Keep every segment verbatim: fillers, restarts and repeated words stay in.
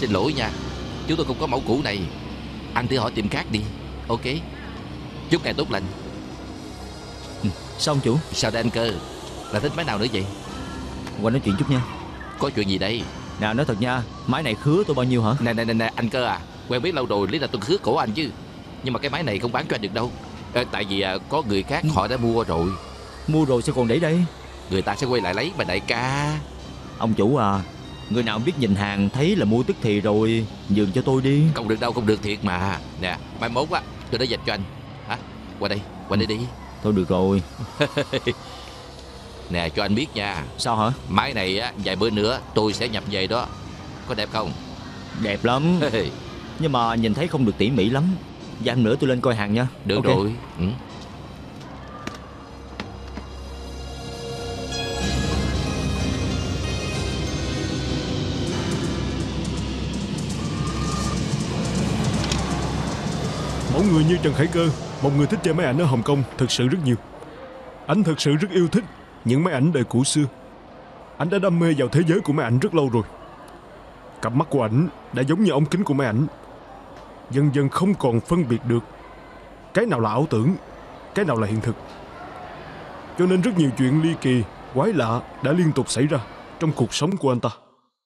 xin lỗi nha, chúng tôi không có mẫu cũ này. Anh thử hỏi tiệm khác đi. Ok. Chúc ngày tốt lành. Ừ, sao ông chủ? Sao đây anh Cơ? Là thích máy nào nữa vậy? Qua nói chuyện chút nha. Có chuyện gì đây? Nè, nói thật nha, máy này khứa tôi bao nhiêu hả? Nè nè nè nè anh Cơ à, quen biết lâu rồi, lý là tôi khước cổ anh chứ. Nhưng mà cái máy này không bán cho anh được đâu. à, Tại vì à, có người khác họ đã mua rồi. Mua rồi sao còn để đây? Người ta sẽ quay lại lấy mà đại ca. Ông chủ à, người nào biết nhìn hàng thấy là mua tức thì rồi, nhường cho tôi đi. Không được đâu, không được thiệt mà. Nè, mai mốt á, tôi đã dành cho anh. Hả? Qua đây, qua đây đi. Thôi được rồi. Nè, cho anh biết nha. Sao hả? Máy này á, vài bữa nữa tôi sẽ nhập về đó. Có đẹp không? Đẹp lắm. Nhưng mà nhìn thấy không được tỉ mỉ lắm. Vài hôm nữa tôi lên coi hàng nha. Được okay. rồi. Ừ. Mẫu người như Trần Khải Cơ, một người thích chơi máy ảnh ở Hồng Kông thực sự rất nhiều. Anh thực sự rất yêu thích những máy ảnh đời cũ xưa. Anh đã đam mê vào thế giới của máy ảnh rất lâu rồi. Cặp mắt của ảnh đã giống như ống kính của máy ảnh, dần dần không còn phân biệt được cái nào là ảo tưởng, cái nào là hiện thực. Cho nên rất nhiều chuyện ly kỳ, quái lạ đã liên tục xảy ra trong cuộc sống của anh ta.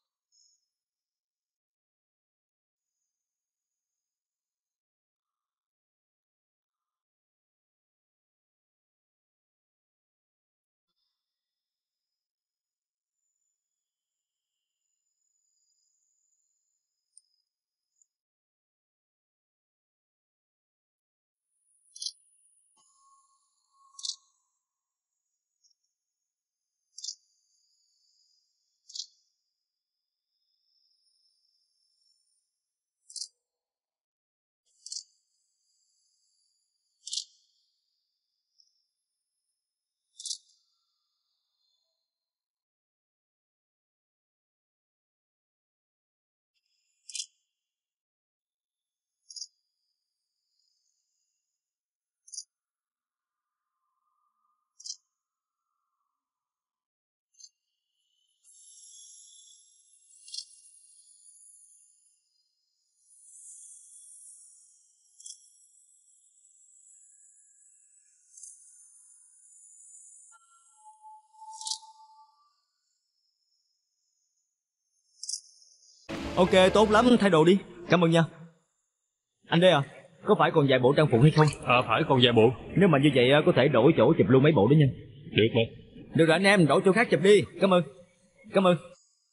Ok, tốt lắm, thay đồ đi. Cảm ơn nha. Anh đây à, có phải còn vài bộ trang phục hay không? À phải, còn vài bộ. Nếu mà như vậy có thể đổi chỗ chụp luôn mấy bộ đó nha. Được mà. Được rồi anh em, đổi chỗ khác chụp đi. Cảm ơn. Cảm ơn.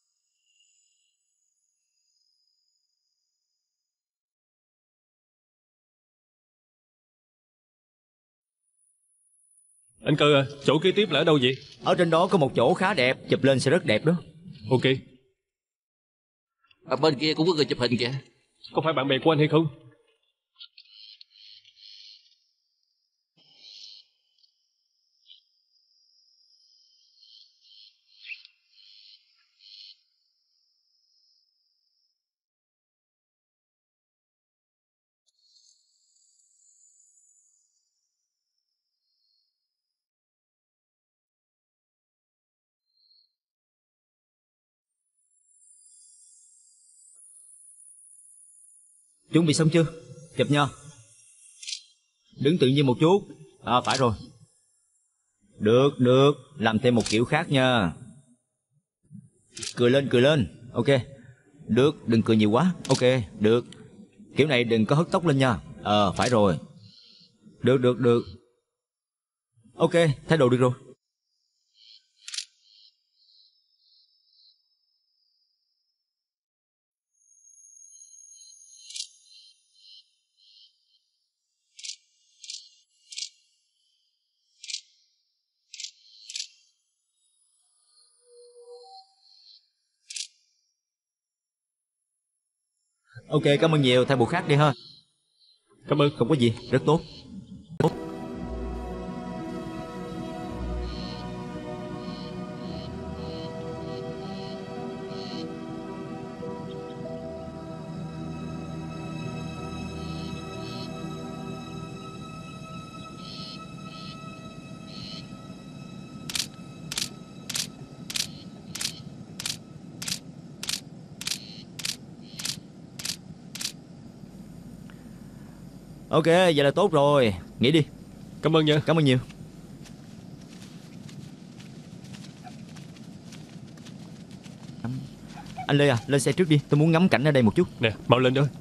Anh Cơ à, chỗ kế tiếp là ở đâu vậy? Ở trên đó có một chỗ khá đẹp, chụp lên sẽ rất đẹp đó. Ok. Ở bên kia cũng có người chụp hình kìa. Có phải bạn bè của anh hay không? Chuẩn bị xong chưa? Chụp nha. Đứng tự nhiên một chút. À phải rồi. Được, được. Làm thêm một kiểu khác nha. Cười lên, cười lên. Ok. Được, đừng cười nhiều quá. Ok, được. Kiểu này đừng có hất tóc lên nha. Ờ, phải rồi. Được, được, được. Ok, thay đồ được rồi. Ok, cảm ơn nhiều, thay bộ khác đi ha. Cảm ơn. Không có gì, rất tốt. Tốt. Ok, vậy là tốt rồi. Nghỉ đi. Cảm ơn nha. Cảm ơn nhiều. Anh Lê à, lên xe trước đi. Tôi muốn ngắm cảnh ở đây một chút. Nè, mau lên thôi.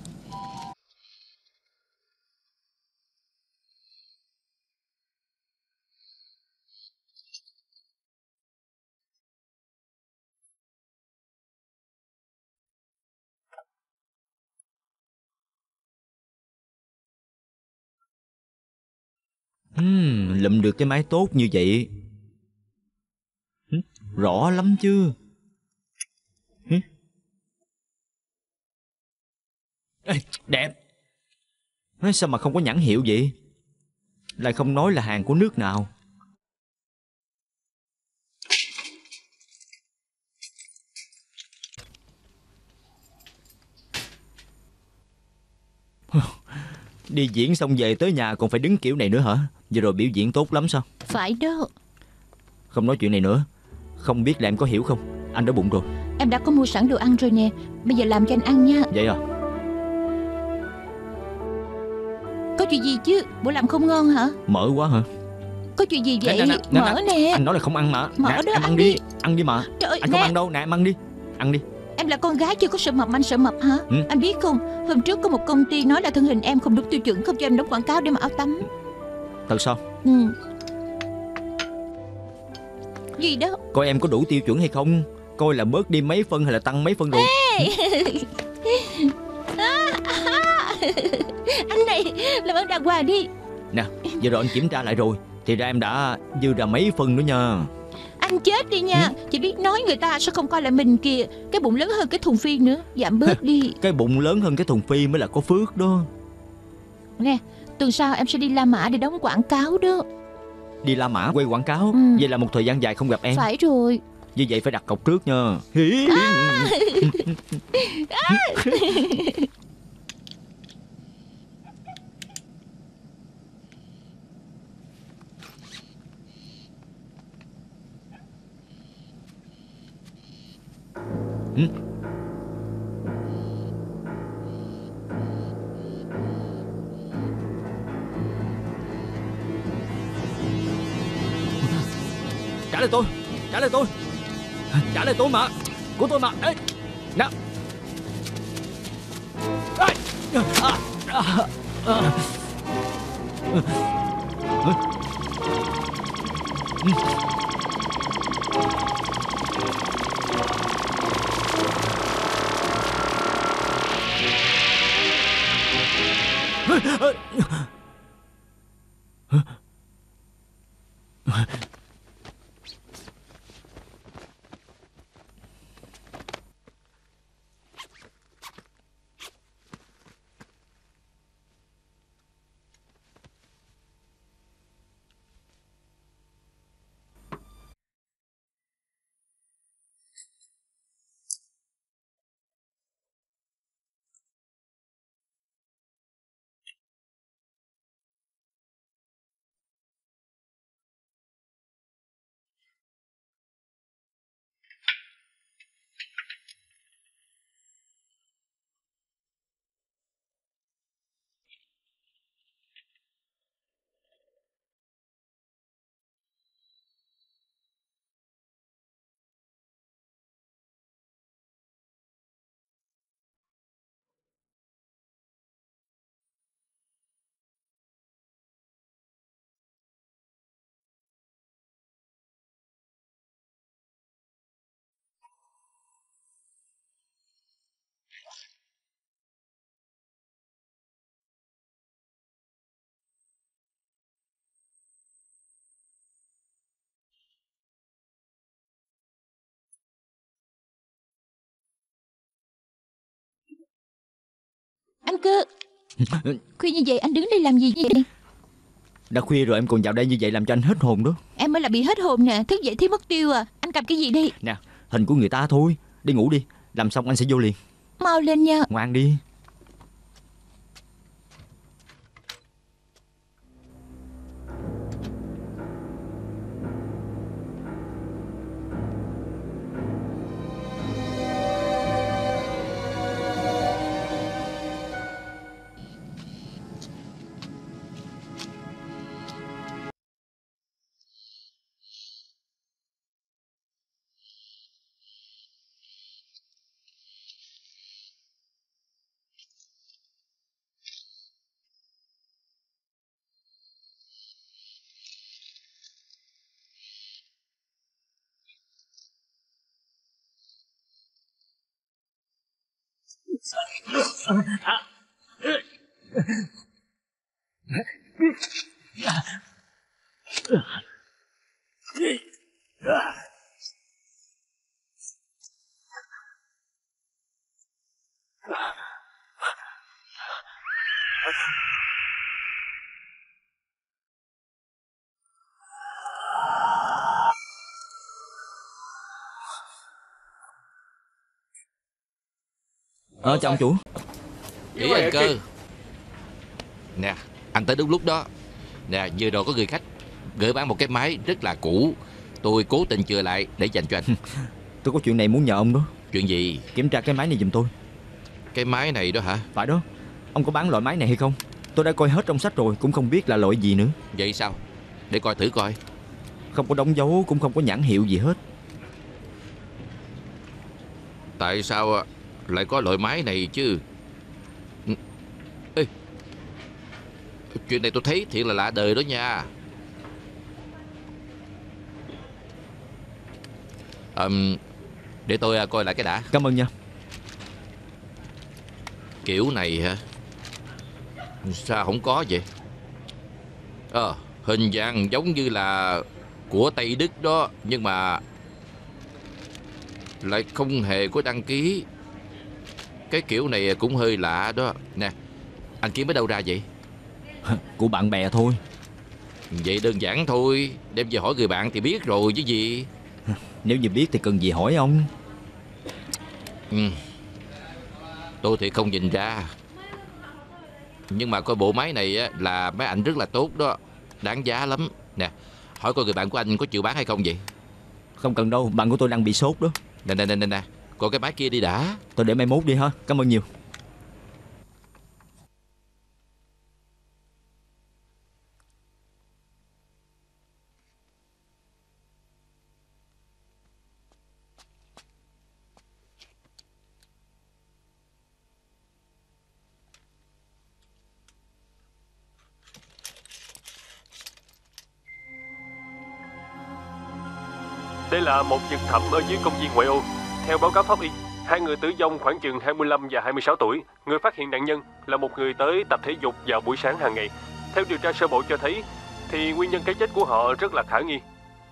Hmm, lụm được cái máy tốt như vậy. Hmm, rõ lắm chứ. Hmm. Ê, đẹp. Nói sao mà không có nhãn hiệu vậy? Lại không nói là hàng của nước nào. Đi diễn xong về tới nhà còn phải đứng kiểu này nữa hả? Vừa rồi biểu diễn tốt lắm sao? Phải đó. Không nói chuyện này nữa. Không biết là em có hiểu không? Anh đói bụng rồi. Em đã có mua sẵn đồ ăn rồi nè. Bây giờ làm cho anh ăn nha. Vậy à? Có chuyện gì chứ? Bộ làm không ngon hả? Mỡ quá hả? Có chuyện gì vậy? Nè, nè, nè, Mỡ nè. nè. Anh nói là không ăn mà. Mỡ Nè, đó, em ăn ăn đi. đi. Ăn đi mà. Trời ơi, Anh nè. không ăn đâu. Nè, em ăn đi. Ăn đi. Em là con gái chưa có sợ mập, anh sợ mập hả? Ừ. Anh biết không, hôm trước có một công ty nói là thân hình em không đúng tiêu chuẩn, không cho em đóng quảng cáo để mà áo tắm. Thật sao? Ừ. Gì đó? Coi em có đủ tiêu chuẩn hay không? Coi là bớt đi mấy phân hay là tăng mấy phân rồi. Anh này làm ơn đàng hoàng đi. Nè, giờ rồi anh kiểm tra lại rồi. Thì ra em đã dư ra mấy phân nữa nha. Anh chết đi nha. Chỉ biết nói người ta sao không coi lại mình kìa. Cái bụng lớn hơn cái thùng phi nữa. Giảm bớt đi. Cái bụng lớn hơn cái thùng phi mới là có phước đó. Nè, tuần sau em sẽ đi La Mã để đóng quảng cáo đó. Đi La Mã quay quảng cáo. Ừ. Vậy là một thời gian dài không gặp em. Phải rồi. Như vậy phải đặt cọc trước nha. Ừ. Trả lời tôi. Trả lời tôi. Trả lời tôi mà. Của tôi mà. Ê. Nè. Ê. À. À. À. Anh cơ. Khuya như vậy anh đứng đây làm gì vậy? Đã khuya rồi em còn vào đây như vậy làm cho anh hết hồn đó. Em mới là bị hết hồn nè. Thức dậy thấy mất tiêu à. Anh cầm cái gì đây? Nè, hình của người ta thôi. Đi ngủ đi. Làm xong anh sẽ vô liền. Mau lên nha. Ngoan đi. Ờ chào ông chủ. Kỹ anh Cơ. Nè, anh tới đúng lúc đó. Nè, vừa rồi có người khách gửi bán một cái máy rất là cũ. Tôi cố tình chừa lại để dành cho anh. Tôi có chuyện này muốn nhờ ông đó. Chuyện gì? Kiểm tra cái máy này giùm tôi. Cái máy này đó hả? Phải đó. Ông có bán loại máy này hay không? Tôi đã coi hết trong sách rồi, cũng không biết là loại gì nữa. Vậy sao? Để coi thử coi. Không có đóng dấu, cũng không có nhãn hiệu gì hết. Tại sao lại có loại máy này chứ? Ê, chuyện này tôi thấy thiệt là lạ đời đó nha. um, Để tôi coi lại cái đã. Cảm ơn nha. Kiểu này hả? Sao không có vậy? Ờ, hình dạng giống như là của Tây Đức đó, nhưng mà lại không hề có đăng ký. Cái kiểu này cũng hơi lạ đó. Nè, anh kiếm ở đâu ra vậy? Của bạn bè thôi. Vậy đơn giản thôi. Đem về hỏi người bạn thì biết rồi chứ gì. Nếu như biết thì cần gì hỏi ông. Ừ. Tôi thì không nhìn ra. Nhưng mà coi bộ máy này á, là máy ảnh rất là tốt đó. Đáng giá lắm. Nè, hỏi coi người bạn của anh có chịu bán hay không vậy? Không cần đâu, bạn của tôi đang bị sốt đó. Nè nè nè nè nè, coi cái máy kia đi đã. Tôi để mai mốt đi ha. Cảm ơn nhiều. Đây là một vực thẳm ở dưới công viên ngoại ô. Theo báo cáo pháp y, hai người tử vong khoảng chừng hai mươi lăm và hai mươi sáu tuổi. Người phát hiện nạn nhân là một người tới tập thể dục vào buổi sáng hàng ngày. Theo điều tra sơ bộ cho thấy, thì nguyên nhân cái chết của họ rất là khả nghi.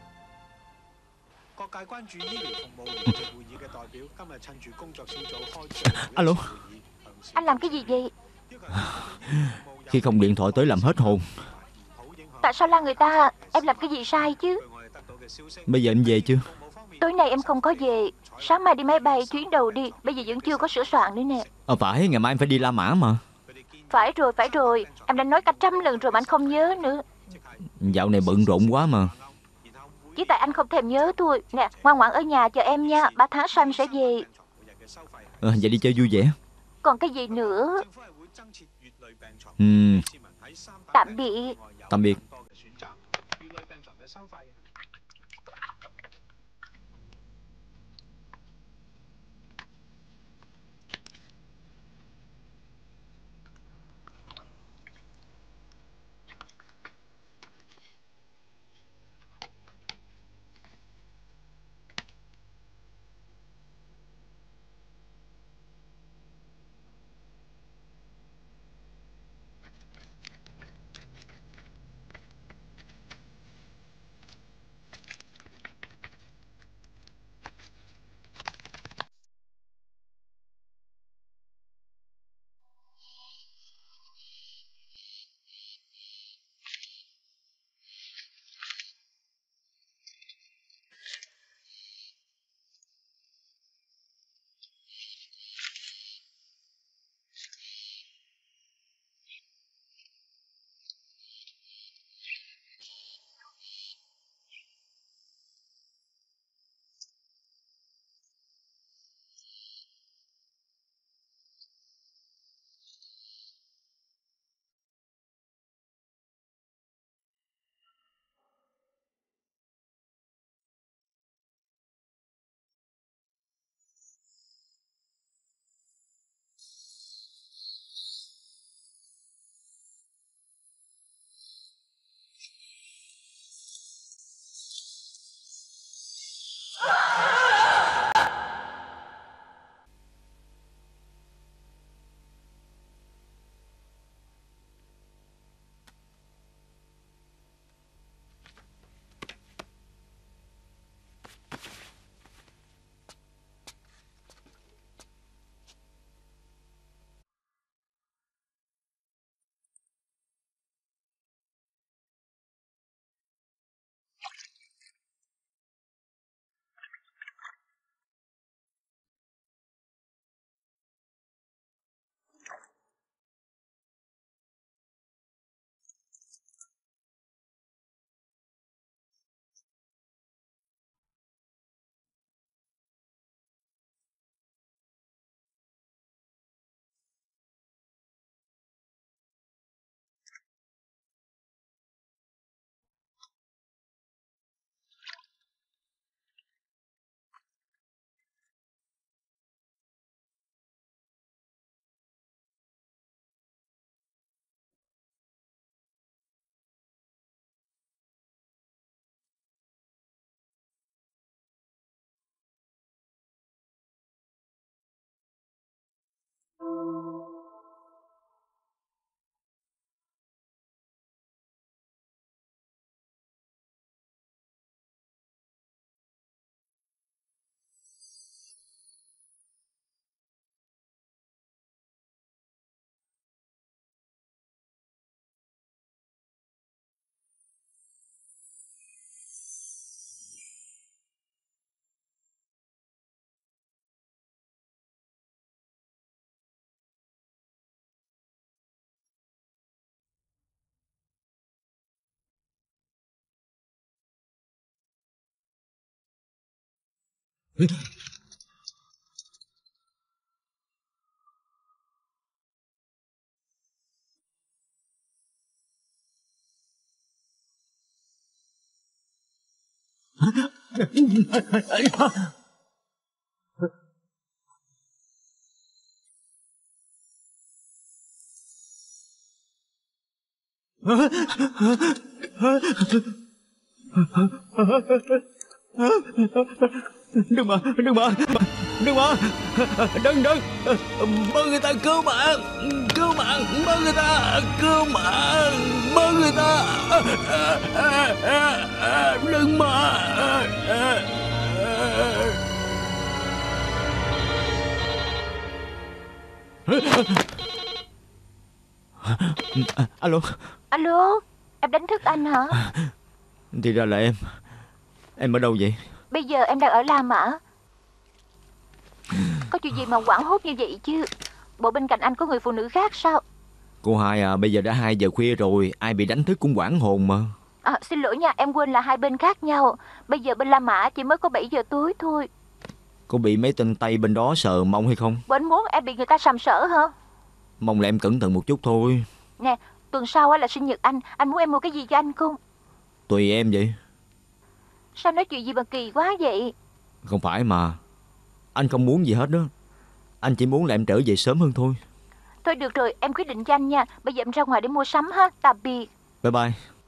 Alo. Anh làm cái gì vậy? Khi không điện thoại tới làm hết hồn. Tại sao la người ta? Em làm cái gì sai chứ? Bây giờ em về chưa? Tối nay em không có về. Sáng mai đi máy bay chuyến đầu đi. Bây giờ vẫn chưa có sửa soạn nữa nè. Ờ phải, ngày mai em phải đi La Mã mà. Phải rồi, phải rồi. Em đã nói cả trăm lần rồi mà anh không nhớ nữa. Dạo này bận rộn quá mà. Chỉ tại anh không thèm nhớ thôi. Nè, ngoan ngoãn ở nhà chờ em nha. Ba tháng sau em sẽ về. Ờ, vậy đi chơi vui vẻ. Còn cái gì nữa? Ừ, Tạm biệt. tạm biệt. Đừng mà, đừng mà, đừng mà, đừng, đừng, bớ người ta cứu mạng, cứu mạng, bớ người ta, cứu mạng, bớ người ta, đừng mà. Alo. Alo, em đánh thức anh hả? Thì ra là em. Em ở đâu vậy? Bây giờ em đang ở La Mã. Có chuyện gì mà hoảng hốt như vậy chứ? Bộ bên cạnh anh có người phụ nữ khác sao? Cô Hai à, bây giờ đã hai giờ khuya rồi, ai bị đánh thức cũng hoảng hồn mà. À, xin lỗi nha, em quên là hai bên khác nhau. Bây giờ bên La Mã chỉ mới có bảy giờ tối thôi. Có bị mấy tên Tây bên đó sờ mông hay không? Bộ anh muốn em bị người ta sàm sỡ hả? Mong là em cẩn thận một chút thôi. Nè, tuần sau á là sinh nhật anh. Anh muốn em mua cái gì cho anh không? Tùy em vậy. Sao nói chuyện gì mà kỳ quá vậy? Không phải mà. Anh không muốn gì hết đó. Anh chỉ muốn là em trở về sớm hơn thôi. Thôi được rồi, em quyết định cho anh nha. Bây giờ em ra ngoài để mua sắm ha. Tạm biệt. Bye bye.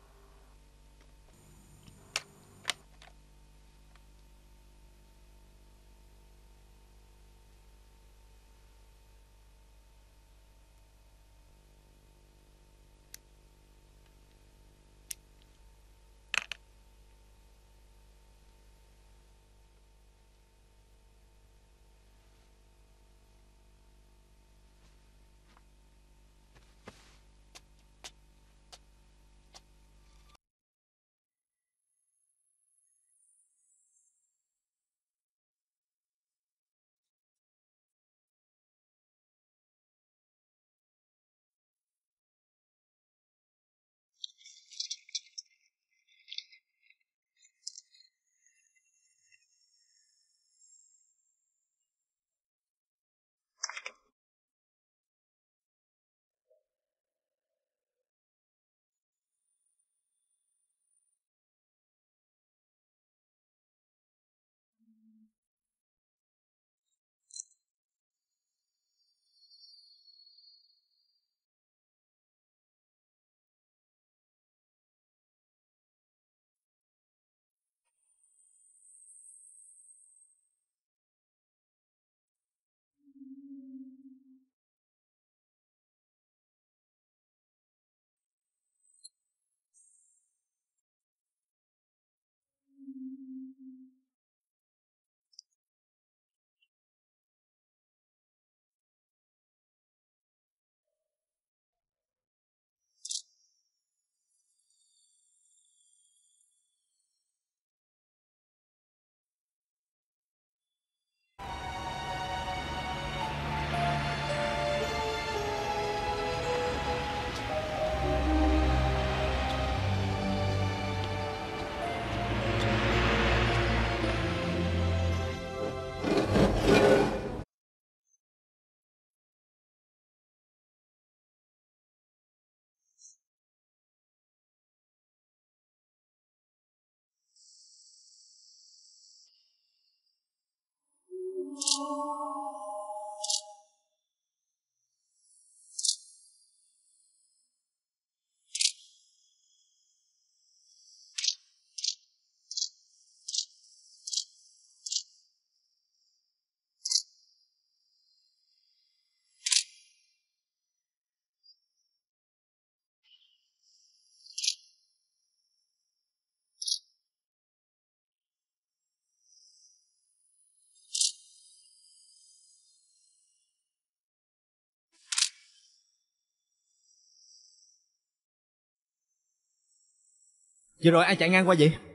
Vừa rồi ai chạy ngang qua vậy?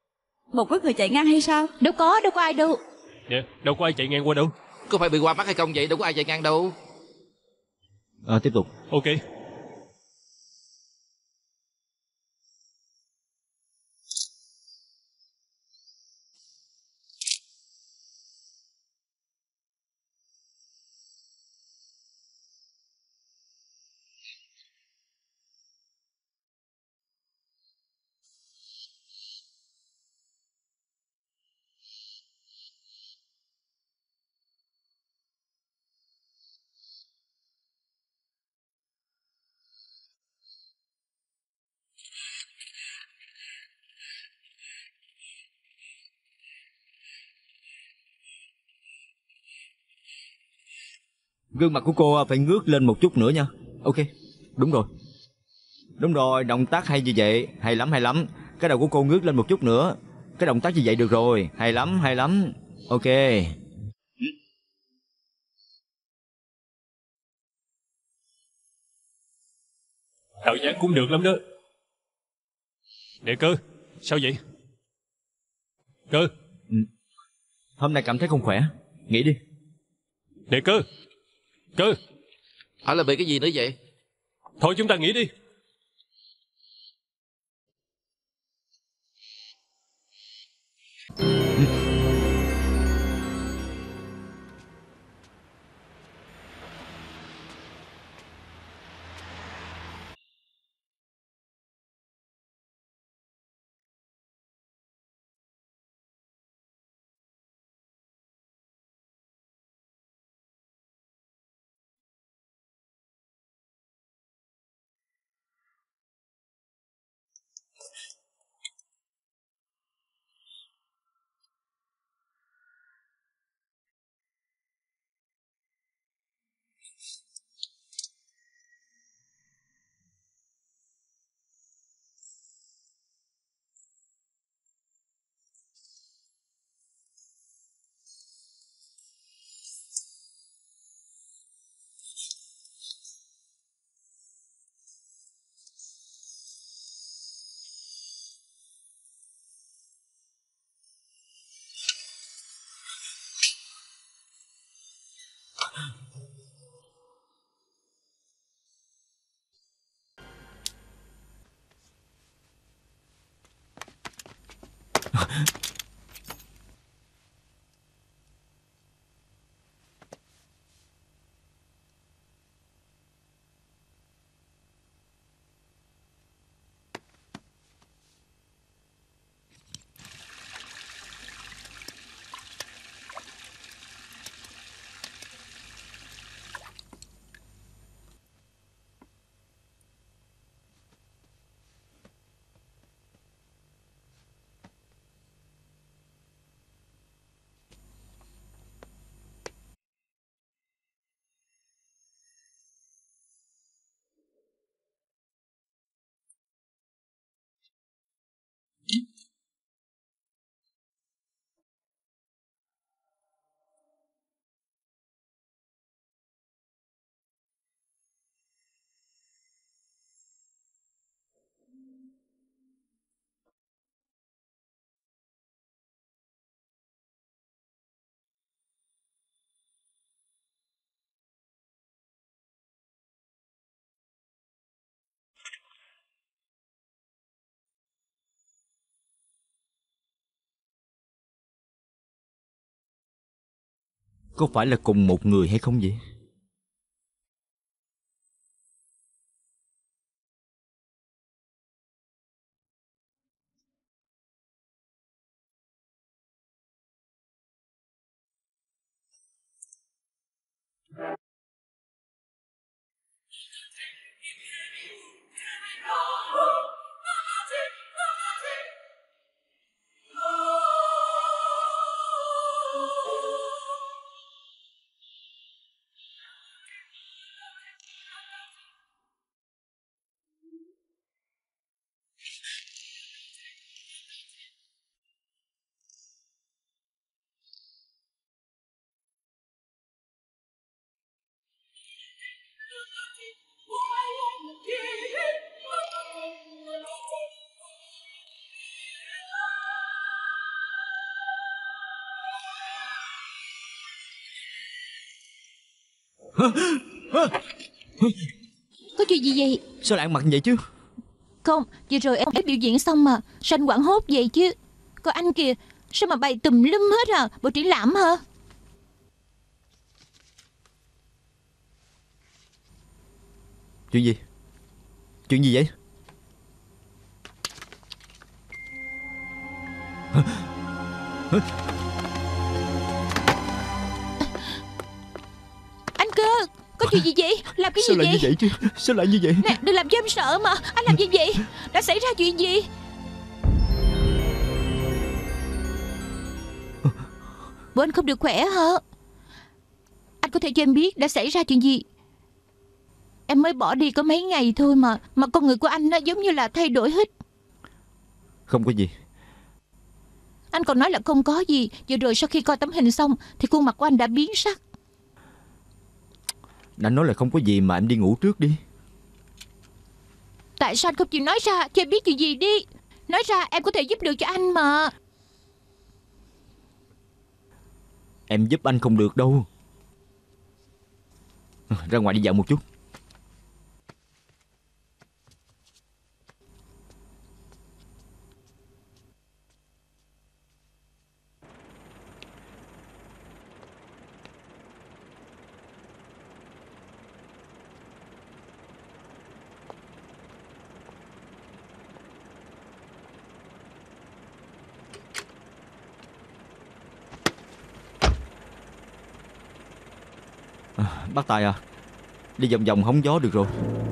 Một cái người chạy ngang hay sao? Đâu có, đâu có ai đâu. Nè, đâu có ai chạy ngang qua đâu. Có phải bị qua mắt hay không vậy? Đâu có ai chạy ngang đâu. Ờ, tiếp tục. Ok. Gương mặt của cô phải ngước lên một chút nữa nha. Ok, đúng rồi. Đúng rồi, động tác hay như vậy. Hay lắm, hay lắm. Cái đầu của cô ngước lên một chút nữa. Cái động tác như vậy được rồi. Hay lắm, hay lắm. Ok. Tạo dáng cũng được lắm đó. Đệ Cơ, sao vậy? Cơ. Ừ. Hôm nay cảm thấy không khỏe. Nghỉ đi. Đệ Cơ. Cơ. Hỏi là bị cái gì nữa vậy? Thôi chúng ta nghỉ đi. Có phải là cùng một người hay không vậy? Có chuyện gì vậy? Sao lại ăn mặc vậy chứ? Không, vừa rồi em ấy biểu diễn xong mà. Sao anh quảng hốt vậy chứ? Còn anh kìa, sao mà bày tùm lum hết à? Bộ triển lãm hả? Chuyện gì? Chuyện gì vậy? Hả? Hả? Anh Cơ, có chuyện gì vậy? Làm cái Sao gì lại vậy? như vậy chứ? Sao lại như vậy? Nè, đừng làm cho em sợ mà. Anh làm gì vậy? Đã xảy ra chuyện gì? Bố anh không được khỏe hả? Anh có thể cho em biết đã xảy ra chuyện gì? Em mới bỏ đi có mấy ngày thôi mà Mà con người của anh nó giống như là thay đổi hết. Không có gì. Anh còn nói là không có gì. Vừa rồi sau khi coi tấm hình xong thì khuôn mặt của anh đã biến sắc. Đã nói là không có gì mà em đi ngủ trước đi. Tại sao anh không chịu nói ra cho em biết chuyện gì đi? Nói ra em có thể giúp được cho anh mà. Em giúp anh không được đâu. Ra ngoài đi dạo một chút. Bác Tài à, đi vòng vòng hóng gió được rồi.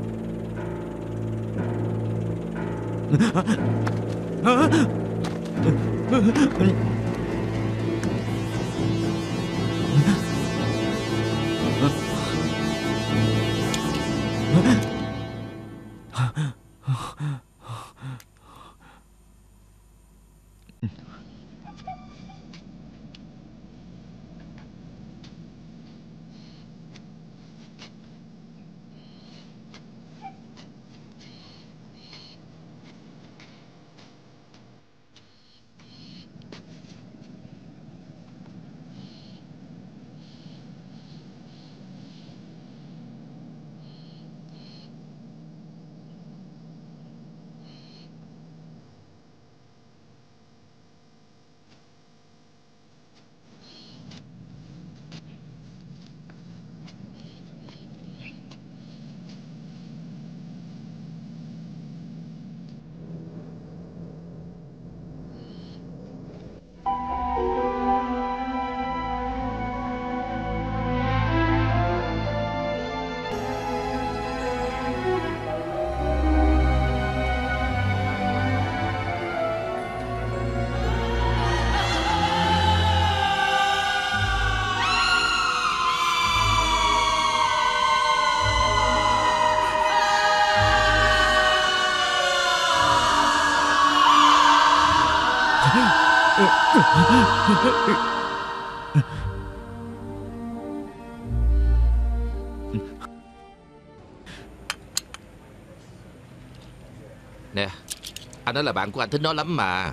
Nè, anh nói là bạn của anh thích nó lắm mà.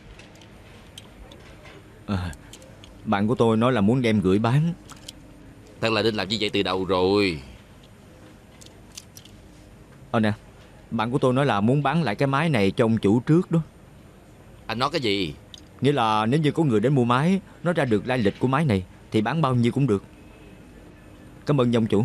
À, bạn của tôi nói là muốn đem gửi bán. Thật là nên làm như vậy từ đầu rồi. Ờ nè, bạn của tôi nói là muốn bán lại cái máy này cho ông chủ trước đó. Anh nói cái gì? Nghĩa là nếu như có người đến mua máy, nói ra được lai lịch của máy này thì bán bao nhiêu cũng được. Cảm ơn ông chủ.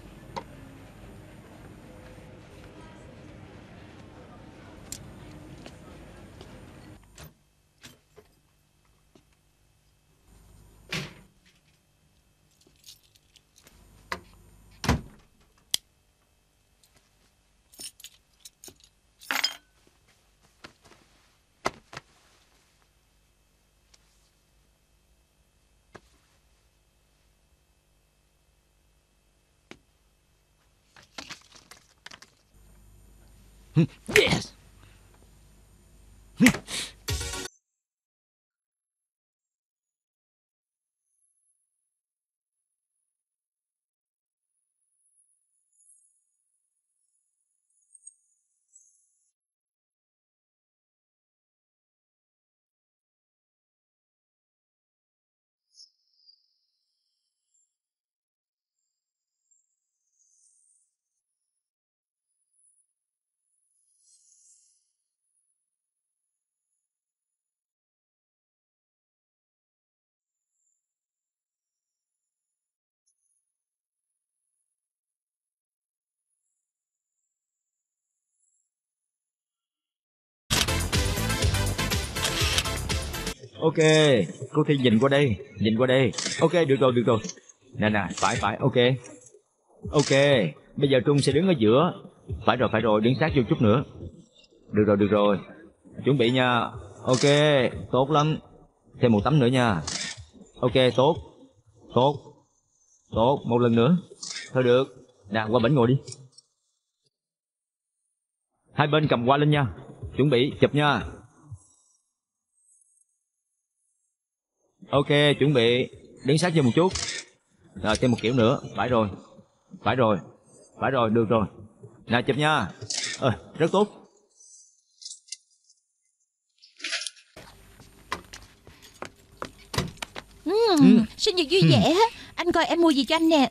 Yes. Ok, cô Thi nhìn qua đây, nhìn qua đây. Ok, được rồi, được rồi. Nè nè, phải phải, ok. Ok, bây giờ Trung sẽ đứng ở giữa. Phải rồi, phải rồi, đứng sát vô chút nữa. Được rồi, được rồi. Chuẩn bị nha. Ok, tốt lắm. Thêm một tấm nữa nha. Ok, tốt. Tốt. Tốt, một lần nữa. Thôi được. Nè, qua bển ngồi đi. Hai bên cầm qua lên nha. Chuẩn bị, chụp nha. Ok, chuẩn bị. Đứng sát vô một chút. Rồi, thêm một kiểu nữa. Phải rồi. Phải rồi. Phải rồi, được rồi. Nè, chụp nha. Ờ, rất tốt. uhm, Ừ. Sinh nhật vui vẻ. Anh coi em mua gì cho anh nè.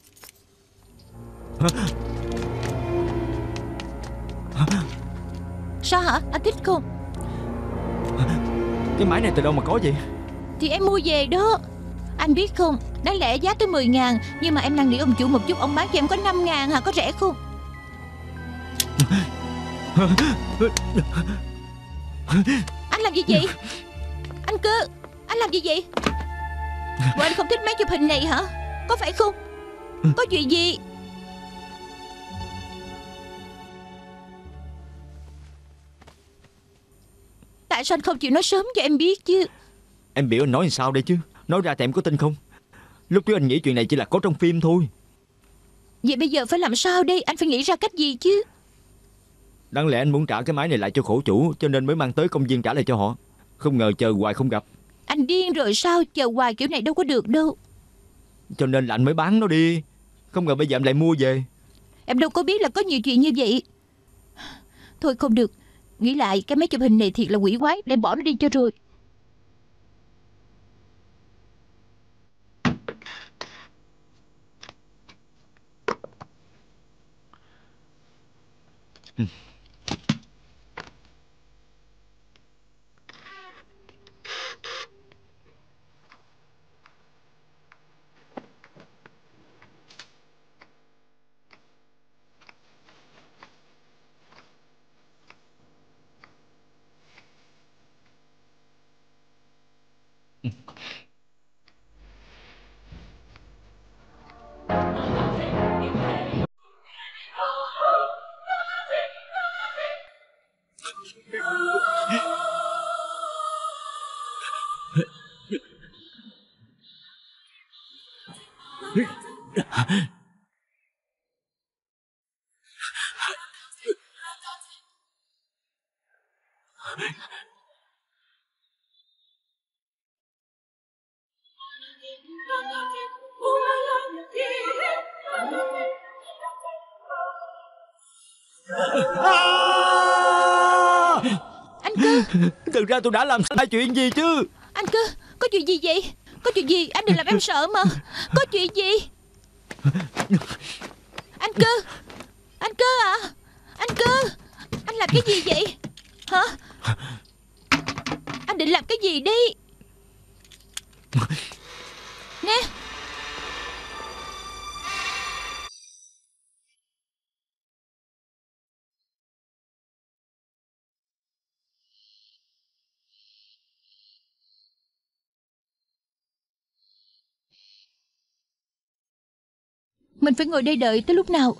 Sao hả? Anh thích không? Cái máy này từ đâu mà có vậy? Thì em mua về đó. Anh biết không, đáng lẽ giá tới mười ngàn, nhưng mà em năn nỉ ông chủ một chút, ông bán cho em có năm ngàn hả? Có rẻ không? Anh làm gì vậy? Anh Cơ, anh làm gì vậy? Bộ anh không thích máy chụp hình này hả? Có phải không? Có chuyện gì? Tại sao anh không chịu nói sớm cho em biết chứ? Em biểu anh nói làm sao đây chứ? Nói ra thì em có tin không? Lúc trước anh nghĩ chuyện này chỉ là có trong phim thôi. Vậy bây giờ phải làm sao đây? Anh phải nghĩ ra cách gì chứ? Đáng lẽ anh muốn trả cái máy này lại cho khổ chủ, cho nên mới mang tới công viên trả lại cho họ. Không ngờ chờ hoài không gặp. Anh điên rồi sao? Chờ hoài kiểu này đâu có được đâu. Cho nên là anh mới bán nó đi. Không ngờ bây giờ em lại mua về. Em đâu có biết là có nhiều chuyện như vậy. Thôi không được. Nghĩ lại, cái máy chụp hình này thiệt là quỷ quái. Đem bỏ nó đi cho rồi. Anh Cơ, Thực ra tôi đã làm sai chuyện gì chứ? anh Cơ, có chuyện gì vậy? Có chuyện gì? Anh đừng làm em sợ mà. Có chuyện gì? Anh Cơ, anh Cơ à? Anh Cơ, anh làm cái gì vậy? Hả? Anh định làm cái gì đi? Nè. Mình phải ngồi đây đợi tới lúc nào?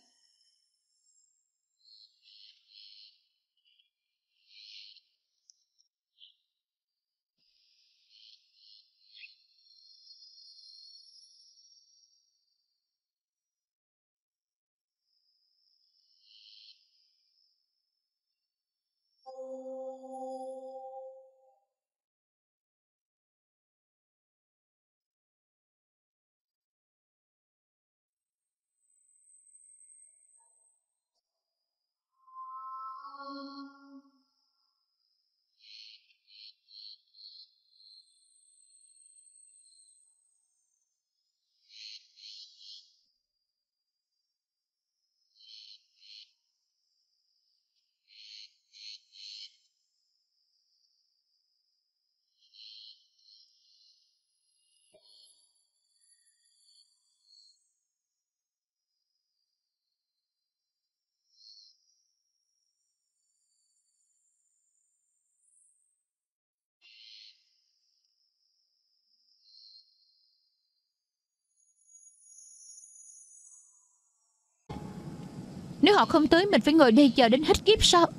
Nếu họ không tới, mình phải ngồi đây chờ đến hết kiếp sao?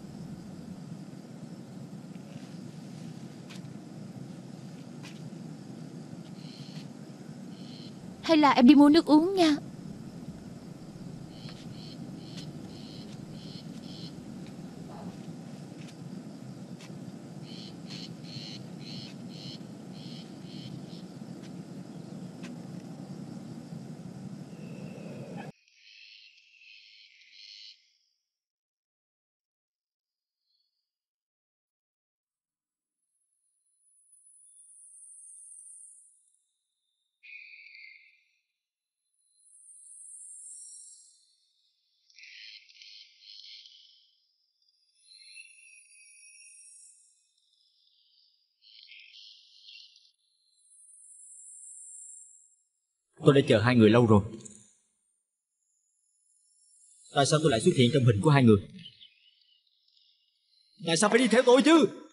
Hay Hay là em đi mua nước uống nha. Tôi đã chờ hai người lâu rồi. Tại sao tôi lại xuất hiện trong hình của hai người? Tại sao phải đi theo tôi chứ?